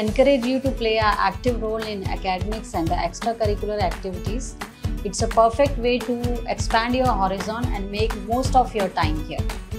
encourage you to play an active role in academics and the extracurricular activities. It's a perfect way to expand your horizon and make most of your time here.